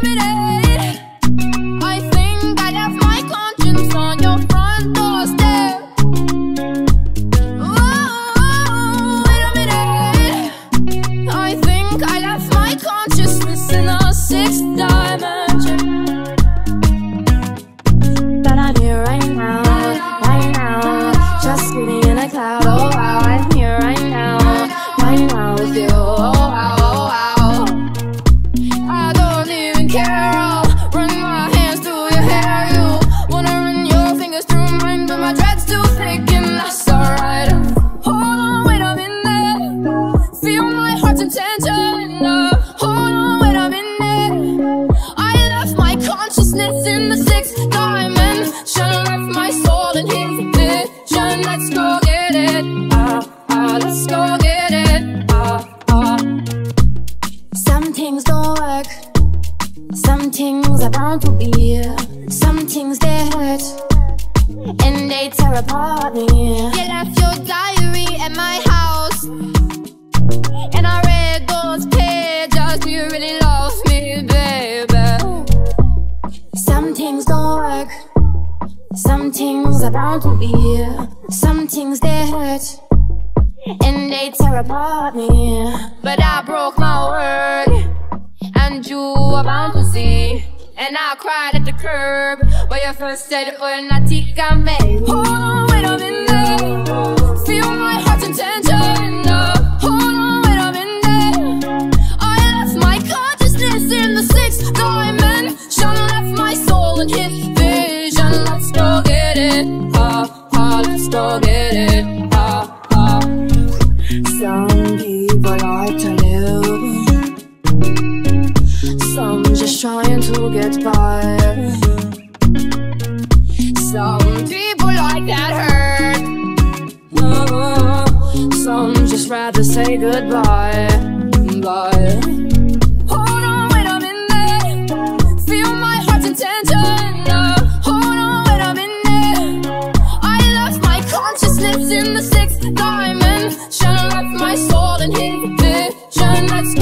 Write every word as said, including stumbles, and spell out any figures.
minute. I think I left my conscience on your front doorstep. Oh, wait a minute. I think I left my consciousness in a sixth dimension. But I'm here right now, right now, just sitting in a cloud. Oh wow, I'm here right now, right now with you. Oh wow, oh wow. I don't even care. I'll run my hands through your hair. You wanna run your fingers through mine, but my dread's too thick and that's alright. Hold on, wait a minute. Feel my heart's intention. Uh, hold on, wait a minute. I left my consciousness in the sixth dimension. Left my soul in his vision. Let's go get it. Ah, ah, let's go get it. Ah, ah. Some things don't work. Some things are bound to be. Some things they hurt and they tear apart me. You left your diary at my house, and I read those pages. Do you really love me, baby? Some things don't work. Some things are bound to be. Some things they hurt and they tear apart me. But I broke my word, and you are bound to see. And I cried at the curb where you first said, "Oh, natika me." Hold on, wait a minute. Feel my heart's intention. Uh, hold on, wait a minute. I left my consciousness in the sixth dimension. Left my soul in his vision. Let's go get it. Ah, ah, let's go get it. Ah, ah. Some people like to live, some just trying to get by. Some people like that hurt. Uh, some just rather say goodbye. Bye. Hold on, wait a minute. Feel my heart's intention. Uh, hold on, wait a minute. I left my consciousness in the sixth dimension. Left my soul in his vision. Let's